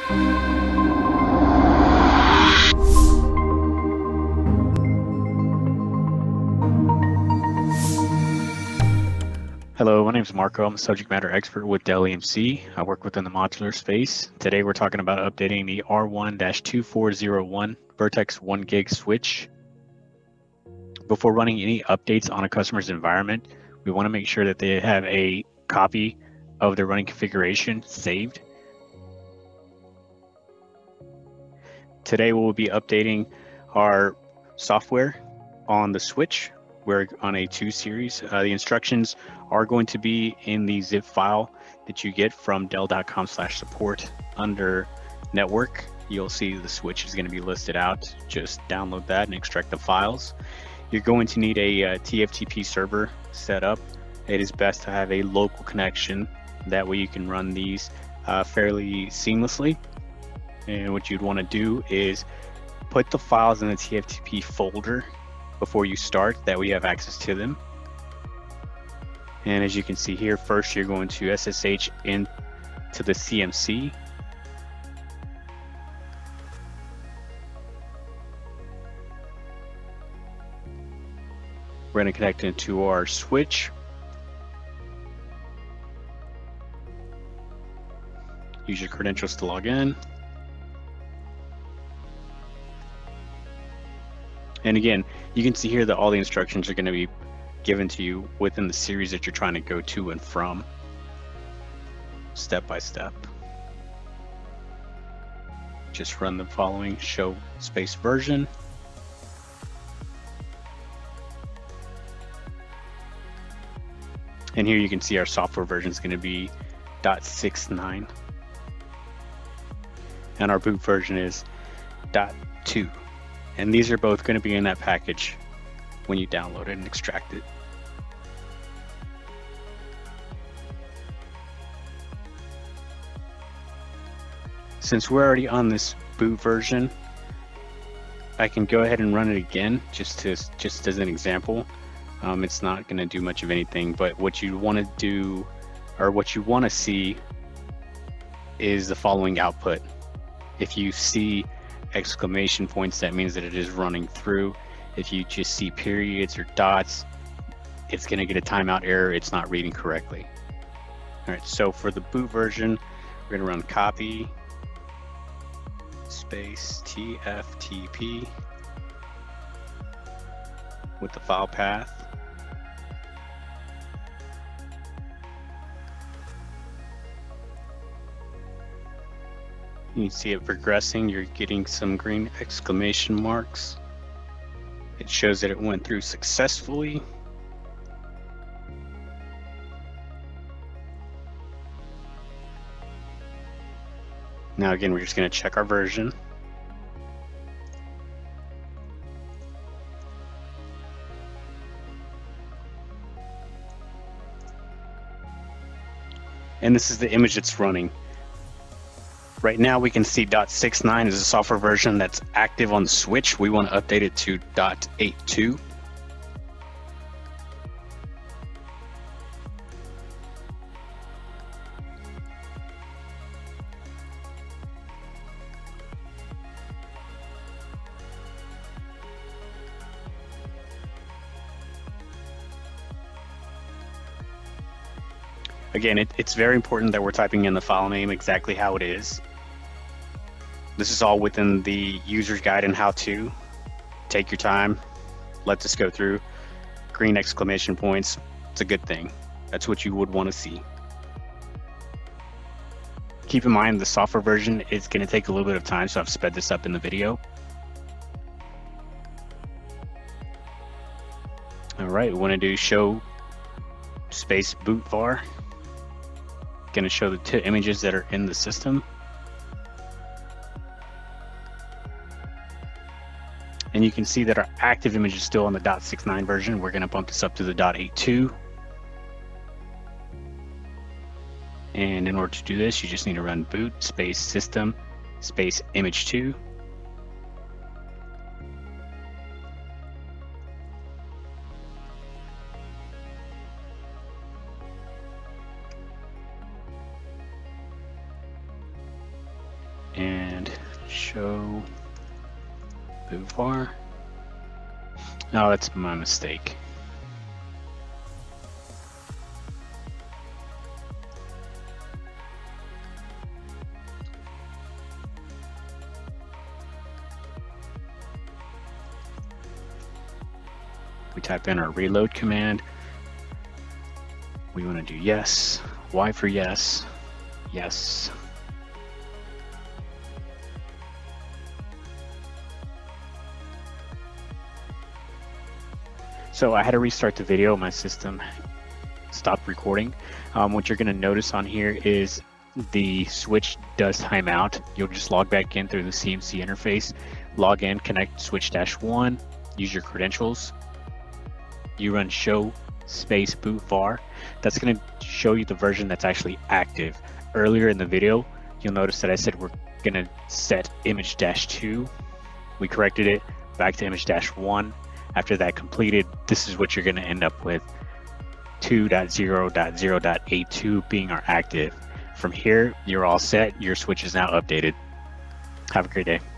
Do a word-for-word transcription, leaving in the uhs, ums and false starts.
Hello, my name is Marco. I'm a subject matter expert with Dell E M C. I work within the modular space. Today we're talking about updating the R one dash two four zero one V R T X one gig switch. Before running any updates on a customer's environment, we want to make sure that they have a copy of their running configuration saved. Today we'll be updating our software on the switch. We're on a two series. Uh, the instructions are going to be in the zip file that you get from dell dot com slash support. Under network, you'll see the switch is going to be listed out. Just download that and extract the files. You're going to need a uh, T F T P server set up. It is best to have a local connection. That way you can run these uh, fairly seamlessly. And what you'd want to do is put the files in the T F T P folder before you start, that way you have access to them. And as you can see here, first you're going to S S H into the C M C. We're going to connect into our switch. Use your credentials to log in. And again, you can see here that all the instructions are going to be given to you within the series that you're trying to go to and from, step by step. Just run the following: show space version. And here you can see our software version is going to be point six nine. And our boot version is point two. And these are both going to be in that package when you download it and extract it. Since we're already on this boot version, I can go ahead and run it again just to just as an example. Um, it's not going to do much of anything, but what you want to do, or what you want to see, is the following output. If you see exclamation points, that means that it is running through. If you just see periods or dots, it's going to get a timeout error. It's not reading correctly. All right, so for the boot version, we're going to run copy space T F T P with the file path. You can see it progressing. You're getting some green exclamation marks. It shows that it went through successfully. Now again, we're just going to check our version. And this is the image that's running. Right now we can see point six nine is a software version that's active on the switch. We want to update it to point eight two. Again, it, it's very important that we're typing in the file name exactly how it is. This is all within the user's guide and how to. Take your time, let this go through. Green exclamation points, it's a good thing. That's what you would want to see. Keep in mind the software version is going to take a little bit of time, so I've sped this up in the video. All right, we want to do show space boot var. Going to show the two images that are in the system. And you can see that our active image is still on the point six nine version. We're going to bump this up to the point eight two. And in order to do this, you just need to run boot space system space image two. and show boot var. No, that's my mistake. We type in our reload command. We want to do yes, Y for yes, yes. So I had to restart the video. My system stopped recording. Um, what you're going to notice on here is the switch does time out. You'll just log back in through the C M C interface, log in, connect switch dash one, use your credentials. You run show space boot var. That's going to show you the version that's actually active. Earlier in the video, you'll notice that I said we're going to set image dash two. We corrected it back to image dash one. After that completed, this is what you're going to end up with, two dot zero dot zero dot eighty-two being our active. From here, you're all set. Your switch is now updated. Have a great day.